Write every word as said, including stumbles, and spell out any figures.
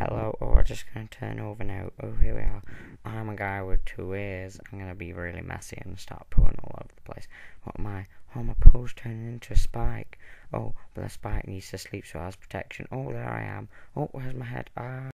hello. Oh, we're just gonna turn over now. Oh, here we are. I'm a guy with two ears. I'm gonna be really messy and start pooing all over the place. What am I? Oh, my poo's turning into a spike. Oh, but the spike needs to sleep so it has protection. Oh, there I am. Oh, where's my head? Ah.